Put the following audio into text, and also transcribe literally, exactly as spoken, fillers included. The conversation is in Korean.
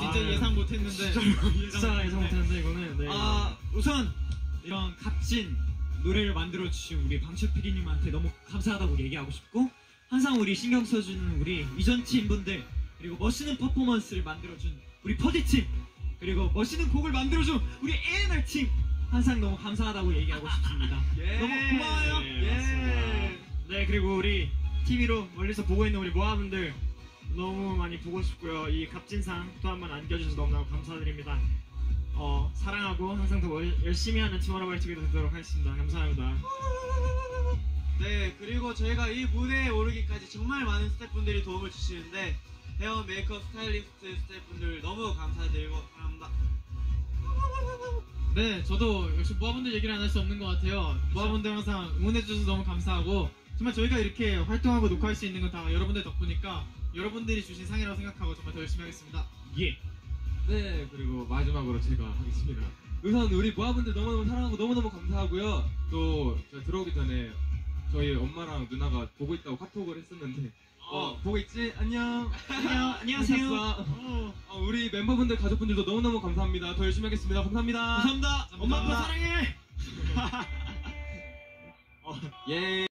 진짜 아, 예상 못했는데 진짜 예상 못했는데 이거는. 네. 아 우선 이런 값진 노래를 만들어 주신 우리 방철 피디님한테 너무 감사하다고 얘기하고 싶고, 항상 우리 신경 써주는 우리 이전 팀 분들, 그리고 멋있는 퍼포먼스를 만들어준 우리 퍼디 팀, 그리고 멋있는 곡을 만들어준 우리 에이엔알 팀, 항상 너무 감사하다고 얘기하고 싶습니다. 예. 너무 고마워요. 네, 예. 맞습니다. 네, 그리고 우리 티비로 멀리서 보고 있는 우리 모아분들 너무 많이 보고 싶고요. 이 값진상 또 한 번 안겨주셔서 너무너무 감사드립니다. 어, 사랑하고 항상 더 열심히 하는 투모로우바이투게더 되도록 하겠습니다. 감사합니다. 네, 그리고 저희가 이 무대에 오르기까지 정말 많은 스태프분들이 도움을 주시는데, 헤어, 메이크업, 스타일리스트 스태프분들 너무 감사드리고 사랑합니다. 네, 저도 역시 모아분들 얘기를 안 할 수 없는 것 같아요. 모아분들 항상 응원해주셔서 너무 감사하고, 정말 저희가 이렇게 활동하고 녹화할 수 있는 건 다 여러분들 덕분이니까 여러분들이 주신 상이라고 생각하고 정말 더 열심히 하겠습니다. 예. 네, 그리고 마지막으로 제가 하겠습니다. 우선 우리 모아분들 너무너무 사랑하고 너무너무 감사하고요. 또 저 들어오기 전에 저희 엄마랑 누나가 보고 있다고 카톡을 했었는데, 어, 보고 있지? 안녕. 안녕, 안녕하세요. 어, 어, 우리 멤버분들, 가족분들도 너무너무 감사합니다. 더 열심히 하겠습니다. 감사합니다. 감사합니다. 엄마 아빠 사랑해. 예.